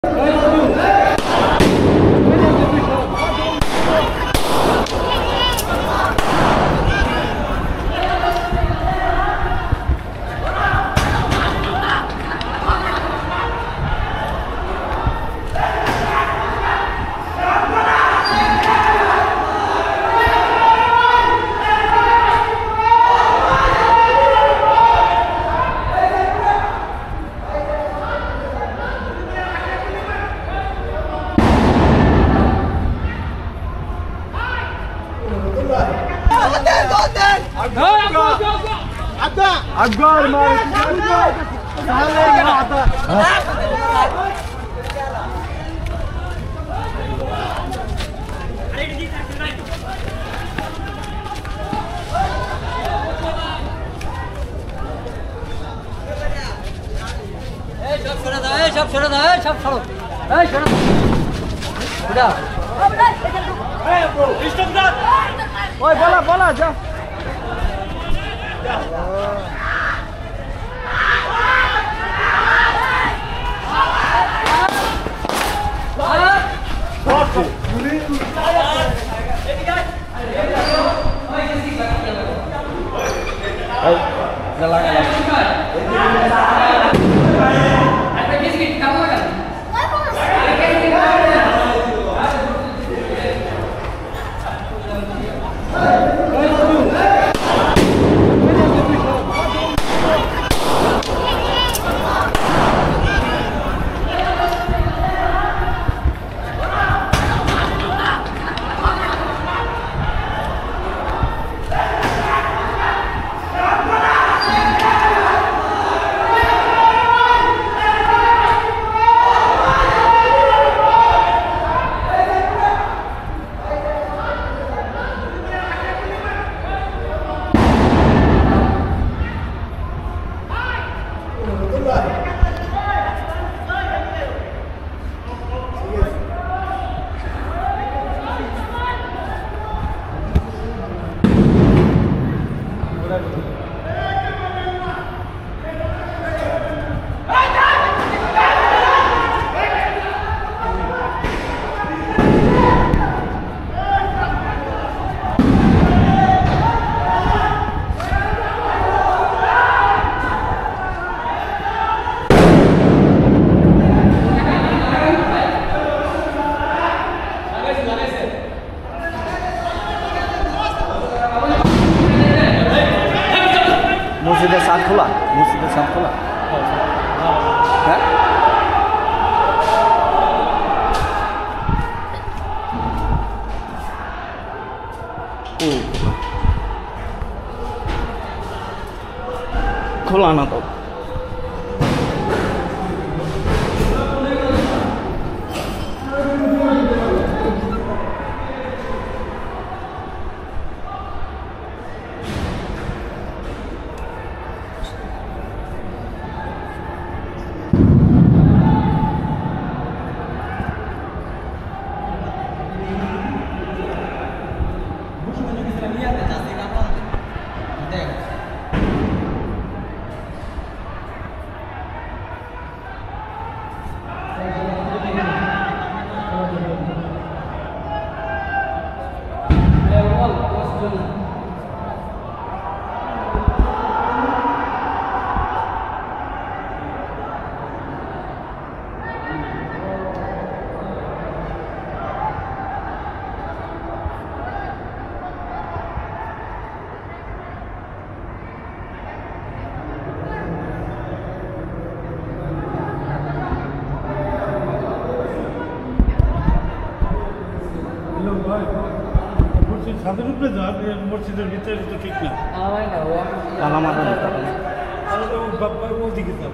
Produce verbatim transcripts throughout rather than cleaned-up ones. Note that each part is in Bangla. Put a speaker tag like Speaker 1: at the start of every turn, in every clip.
Speaker 1: عقار ما
Speaker 2: সব সরে দাও এই সব সরো এই সরো বুড়া এই ব্রো স্টপ দ্যাট
Speaker 1: ওই বলা বলা যা মসজিদের সাত খোলা মসজিদের সাত খোলা হ্যাঁ ও খোলা না তো
Speaker 3: ছাদের উপরে যান মসজিদের ভিতরে তো ঠিক না ওদিকে যান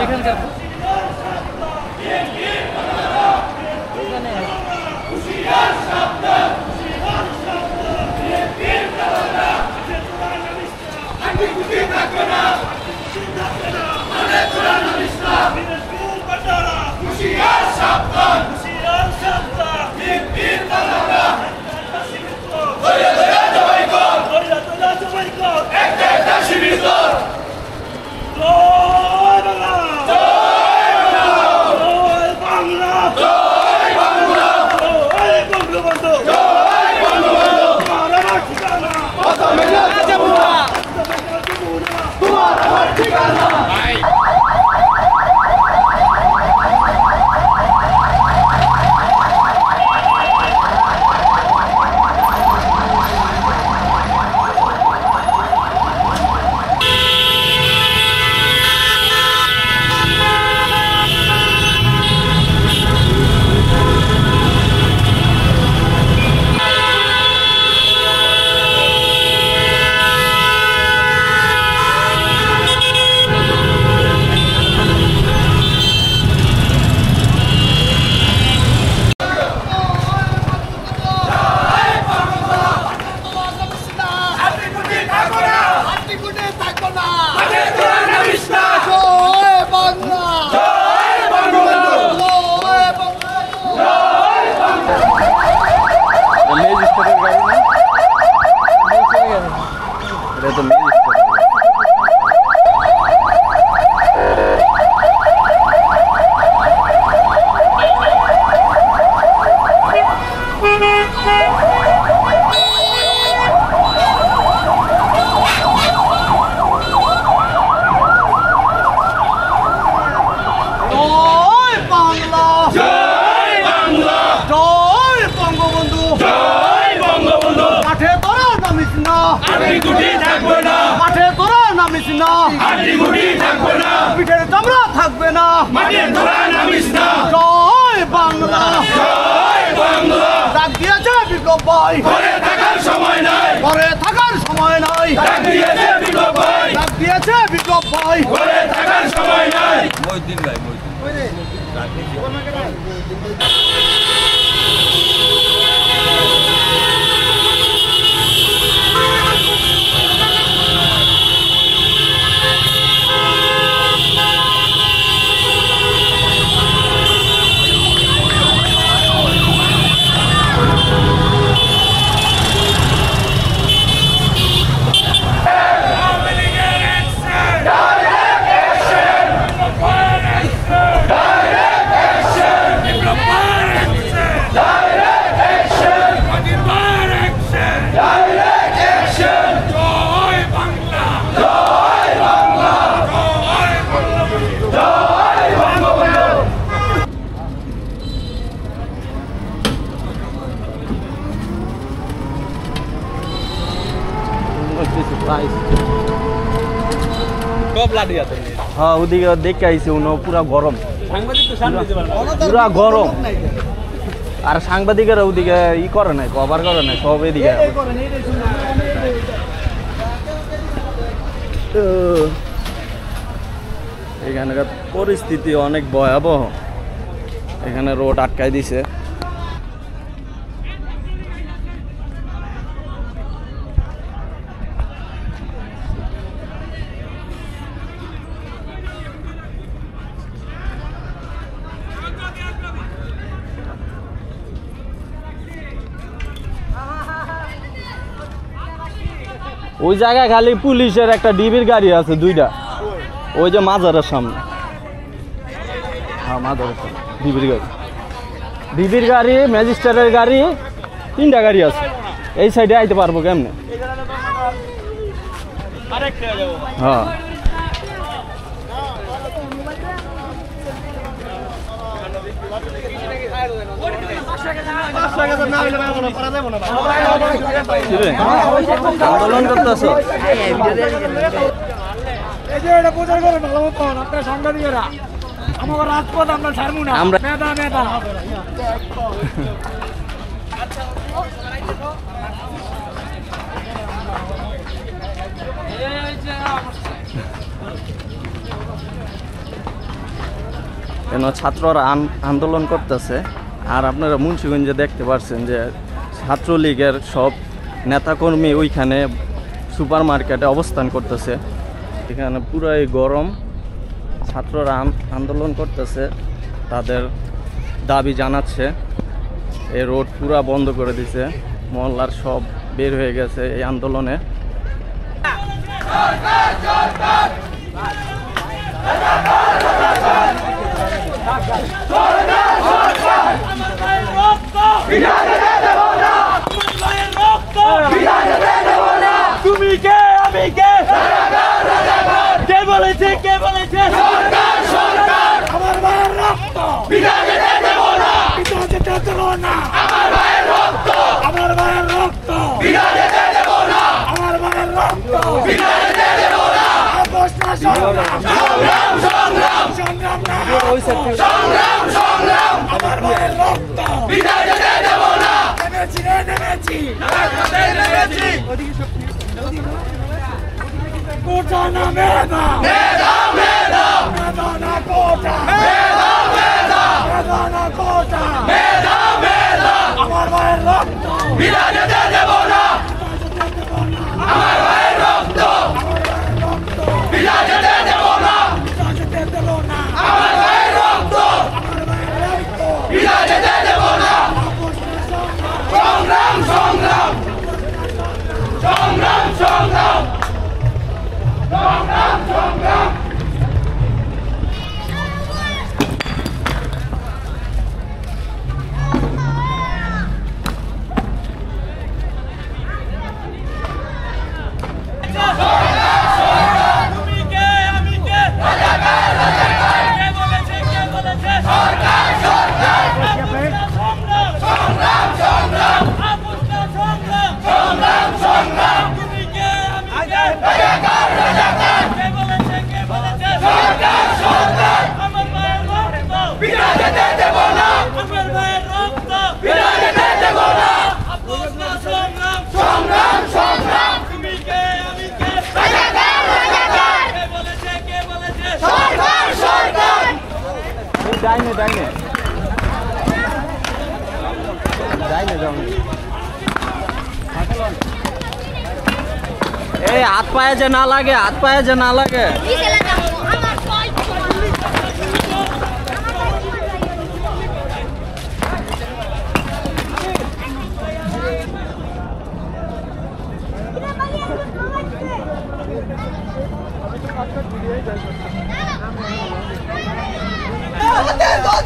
Speaker 1: পিঠের চামড়া থাকবে না, জয় বাংলা, ডাক দিয়েছে বিপ্লব ভাই, ঘরে থাকার সময় নাই, ঘরে থাকার সময় নাই, ডাক দিয়েছে বিপ্লব ভাই, ডাক দিয়েছে বিপ্লব ভাই, ঘরে থাকার সময় নাই। মহিউদ্দিন ভাই, মহিউদ্দিন হ্যাঁ ওদিকে দেখে আইসি পুরা গরম, পুরা গরম। আর সাংবাদিকেরা ওদিকে ই করে নাই, কভার করে নাই, সব এদিকে। এখানকার পরিস্থিতি অনেক ভয়াবহ, এখানে রোড আটকাই দিছে। ওই জায়গায় খালি পুলিশের একটা ডিবির গাড়ি আছে দুইটা, ওই যে মাজারের সামনে। হ্যাঁ মাজারের সামনে ডিবির গাড়ি, ডিবির গাড়ি, ম্যাজিস্ট্রেটের গাড়ি, তিনটা গাড়ি আছে। এই সাইডে আইতে পারবো কেমনে? হ্যাঁ আন্দোলন করতেছ?
Speaker 2: এই যে এটা প্রচার করেন ভালো মতন আপনার সাংবাদিকেরা, আমার রাজপথ আমরা ছাড়বো না, আমরা মেধা মেধা।
Speaker 4: কেন ছাত্ররা আন্দোলন করতেছে। আর আপনারা মুন্সিগঞ্জে দেখতে পাচ্ছেন যে ছাত্রলীগের সব নেতাকর্মী ওইখানে সুপার মার্কেটে অবস্থান করতেছে। এখানে পুরাই গরম, ছাত্ররা আন্দোলন করতেছে, তাদের দাবি জানাচ্ছে। এই রোড পুরা বন্ধ করে দিছে, মহল্লার সব বের হয়ে গেছে এই আন্দোলনে।
Speaker 1: তুমি কে আমি কে কে বলেছে কে বলেছে সরকার সরকার আমার ভাইয়ের রক্ত বিনা যেতে দেব না বিনা যেতে দেব না আমার ভাইয়ের রক্ত আমার ভাইয়ের রক্ত বিনা যেতে দেব না আমার ভাইয়ের রক্ত বিনা যেতে দেব না আপোষ না সংগ্রাম সংগ্রাম সংগ্রাম সংগ্রাম সংগ্রাম আমার ভাইয়ের রক্ত বিনা যেতে দেব না নেমেছি রে নেমেছি নেমেছি কোটা না মেধা মেধা মেধা মেধা না কোটা মেধা মেধা মেধা না কোটা মেধা মেধা আমার ভাইয়ের রক্ত বিনা যেতে দেব না আমার ভাইয়ের রক্ত বিনা যেতে দেব না আমার ভাইয়ের রক্ত বিনা যেতে দেব না সংগ্রাম সংগ্রাম সংগ্রাম সংগ্রাম সংগ্রাম সংগ্রাম তুমি কে আমি কে রাজাকার রাজাকার কে বলেছে কে বলেছে সরকার সরকার সংগ্রাম সংগ্রাম সংগ্রাম আপোষ না সংগ্রাম সংগ্রাম সংগ্রাম তুমি কে আমি কে রাজাকার রাজাকার কে বলেছে কে বলেছে সরকার সরকার আমার ভাইয়ের রক্ত বিনা যেতে দেব না আমার ভাইয়ের রক্ত বিনা যেতে দেব না আপোষ না সংগ্রাম সংগ্রাম সংগ্রাম তুমি কে আমি কে রাজাকার রাজাকার কে বলেছে কে বলেছে সরকার সরকার
Speaker 4: ডাইনে ডাইনে ডাইনে যাও। এই হাত পায়ে যে না লাগে, হাত পায়ে যে না লাগে।
Speaker 1: আমাদের